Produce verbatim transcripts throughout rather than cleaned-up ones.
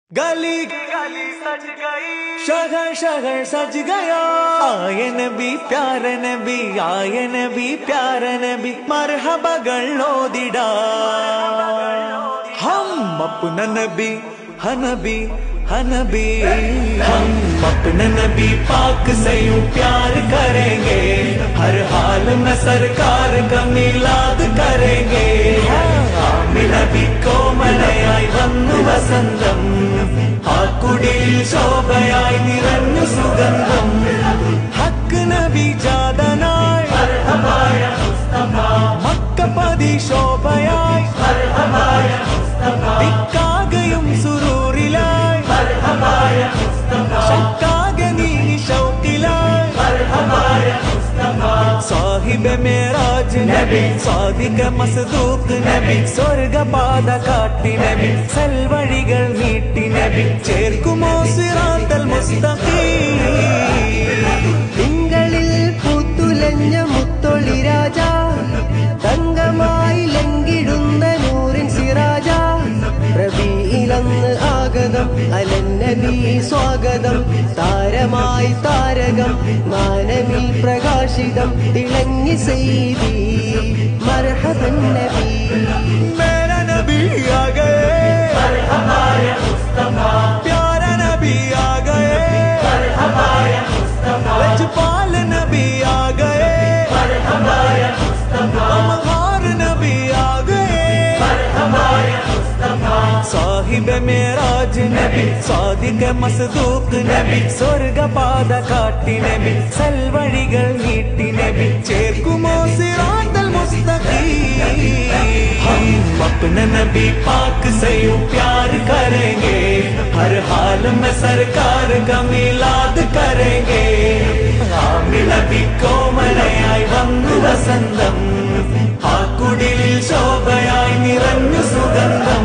गली गली सज गई, शहर शहर सज गया। आए नबी प्यारे नबी, आए नबी प्यारे नबी, मरहबा गल्लोदिड़ा। हम अपना नबी हनबी हनबी, हम अपने नबी पाक से यूं प्यार करेंगे, हर हाल में सरकार का मिलाद करेंगे। നബി കോമലയായി വന്നു വസന്തം, ആ കുടിൽ ശോഭയായി നിറഞ്ഞു സുഗന്ധം. ഹക്ക് നബി ജാതനായി മർഹബായ മുസ്തഫ, മക്കപതി ശോഭയായി മർഹബായ മുസ്തഫ, ദിക്കാകയും സുരൂറിലായി മർഹബായ മുസ്തഫ, ശക്കാകെ നീ ശൗക്കിലായി മർഹബായ മുസ്തഫ. സാഹിബ് മേരാജ് നബി, സാദിഖ മസ്ദൂഖ് നബി, സ്വർഗ പാത കാട്ടി നബി, സൽവഴികൾ നീട്ടി നബി, ചേർക്കുമോ സിറാത്തൽ മുസ്തഖീം. തിങ്കളിൽ പൂത്തുലഞ്ഞ മുത്തൊളി രാജ, തങ്കമായി ലംഘിടുന്ന നൂറിൻ സിറാജ, റബീഇലന്ന് ആഗതം അലന്നബി സ്വാഗതം, താരമായി താരകം മാനമിൽ പ്രകാശിതം, തിളങ്ങി സയ്യിദി മർഹബൻ നബി. മേരാ നബി ആ ഗയേ മർഹബായ മുസ്തഫ, പ്യാരാ നബി ആ ഗയേ മർഹബായ മുസ്തഫ, ലജ്പാൽ നബി ആ ഗയേ മർഹബായ മുസ്തഫ, മഹാർ നബി ആ ഗയേ മർഹബായ മുസ്തഫ. സാഹിബ് മേരാജ് നബി, സാദിഖ മസ്ദൂഖ് നബി, സ്വർഗ പാത കാട്ടി നബി, സൽവഴികൾ നീട്ടി നബി, ചേർക്കുമോ സിറാത്തൽ മുസ്തഖീം. हम अपने नबी पाक से यूं प्यार करेंगे, हर हाल में सरकार का मिलाद करेंगे. आमी नबी കോമലയായി വന്നു വസന്തം, ആ കുടിൽ ശോഭയായി നിറഞ്ഞു സുഗന്ധം.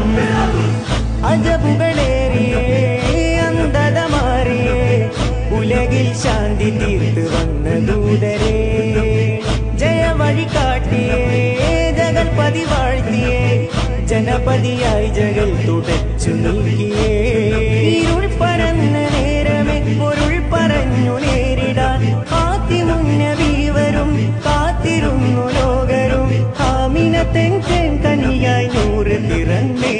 അജബുകളേറിയേ അന്ധത മാറിയേ, ഉലകിൽ ശാന്തി തീർത്ത് വന്ന ദൂതരേ, ജയവഴി കാട്ടിയേ ജഗൽപതി വാഴ്ത്തിയേ, ജനപതിയായി ജഗൽ തുടച്ചു നീക്കിയേ. ഇരുൾ പരന്ന നേരമേ പൊരുൾ പറഞ്ഞു നേരിടാൻ, ഹാത്തിമുന്നബി വരും കാത്തിരുന്നു ലോകരും, ആമിനത്തെൻ കനിയായി നൂറ് തിറന്നേ.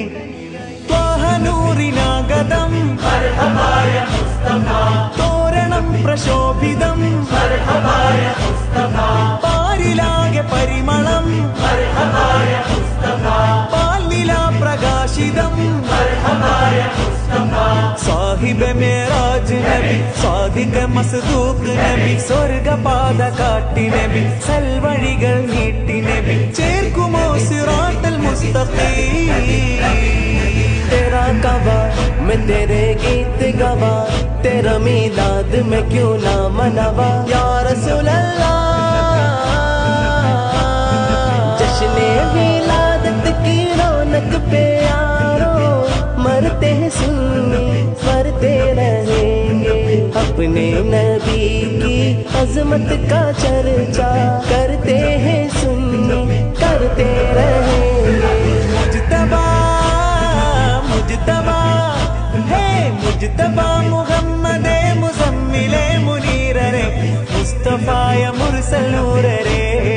ൂറിനാഗതം മർഹബായ മുസ്തഫ, തോരണം പ്രശോഭിതം മർഹബായ മുസ്തഫ, പാരിലാകെ പരിമളം മർഹബായ മുസ്തഫ, പാലിലാ പ്രകാശിതം മർഹബായ മുസ്തഫ. സാഹിബ് മേരാജ് നബി, സാദിഖ മസ്ദൂഖ് നബി, സ്വർഗ പാത കാട്ടി നബി, സൽവഴികൾ നീട്ടി നബി, ചേർക്കുമോ സിറാത്തൽ മുസ്തഖീം. तेरा कवा मैं तेरे गीत गवा, तेरा मिलाद में क्यों ना मनावा या रसूल अल्लाह. जश्ने मिलादत की रौनक पे यारो, मरते हैं सुन्नी मरते रहेंगे, अपने नबी की अजमत का चर्चा करते हैं सुन्नी करते रहेंगे. मुज्तबा मुज्तबा है मुज्तबा, मुहम्मदे मुज़म्मिले मुनीररे, मुस्तफाय मुरसल नूररे,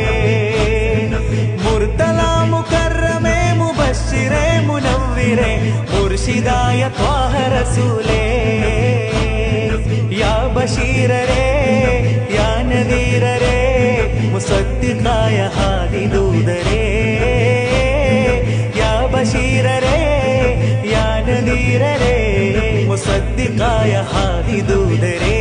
मुर्तला मुकर्रमे मुबश्शिरे मुनव्विरे, मुर्शिदाय त्वाह रसूले. या बशीररे या नदीररे, मुसद्दिक़ाय हादी दूदरे. या बशीररे या नदीररे, मुसद्दिक़ाय हादी दूदरे.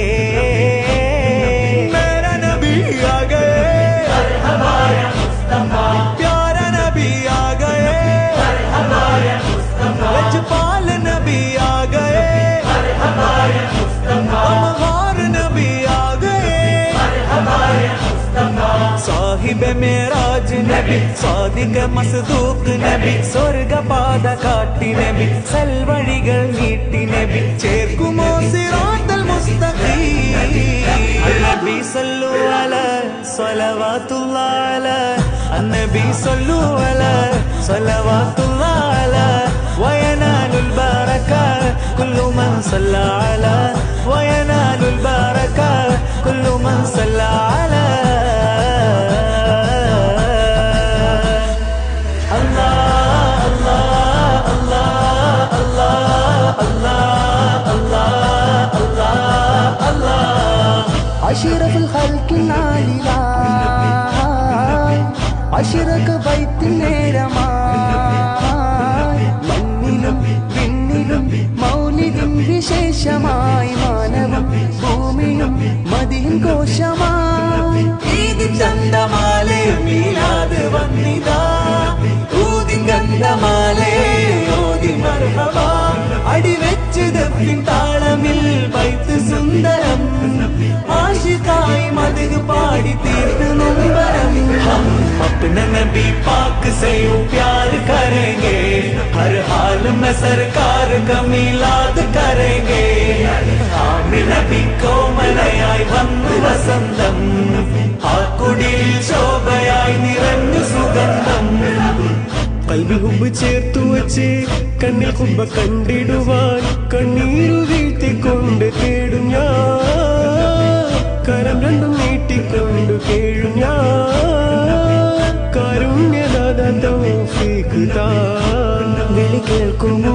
मेरा नबी आ गए मरहबाय मुस्तफा, प्यारा नबी आ गए मरहबाय मुस्तफा, लजपाल नबी आ गए मरहबाय मुस्तफा, महार नबी आ गए मरहबाय मुस्तफा. സാഹിബ് മേരാജ് നബി, സാദിഖ മസ്ദൂഖ് നബി, സ്വർഗ പാത കാട്ടി നബി, സൽവഴികൾ നീട്ടി നബി, ചേർക്കുമോ സിറാത്തൽ മുസ്തഖീം. നബി സല്ലു അലൈഹി സ്വലവാതുല്ലാഹി അലൈഹി, നബി സല്ലു അലൈഹി സ്വലവാതുല്ലാഹി അലൈഹി, വയനാലുൽ ബറക കുല്ലു അഷ്റഫുൽ ഖൽഖി നാളിലായി അഷ്റഖ ബൈത്തിൻ നേരമായി മണ്ണിലും വിണ്ണിലും മൗലിദിൻ വിശേഷമായി മാനവം ഭൂമിയും മദിൻ കോശമായി ഈദിൻ ചന്തമാലേ മീലാദ് വന്നിതാ ഊദിൻ ഗന്ധമാലേ ഓതി മർഹബ അടിവെച്ച് ദഫിൻ താളമിൽ ബൈത്ത് സുന്ദരം ആശിഖായി മദ്ഹ് പാടി തീർത്ത് നൊമ്പരം हम अपने नबी पाक से प्यार करेंगे हर हाल में सरकार का मिलाद करेंगे आमिन नबी को मलयाई वന്നു വസന്തം ആ കുടിൽ ശോഭയായി നിറഞ്ഞു സുഗന്ധം കൽബിൽ ഹുബ്ബ് ചേർത്തു വച്ച് കണ്ണിൽ ഹുബ്ബ കണ്ടിടുവാൻ കണ്ണീരു വീഴ്ത്തിക്കൊണ്ട് തേടും ഞാൻ കരം രണ്ടും നീട്ടിക്കൊണ്ട് കേഴും ഞാൻ കാരുണ്യദാത തൗഫീഖ് താ വിളി കേൾക്കുമോ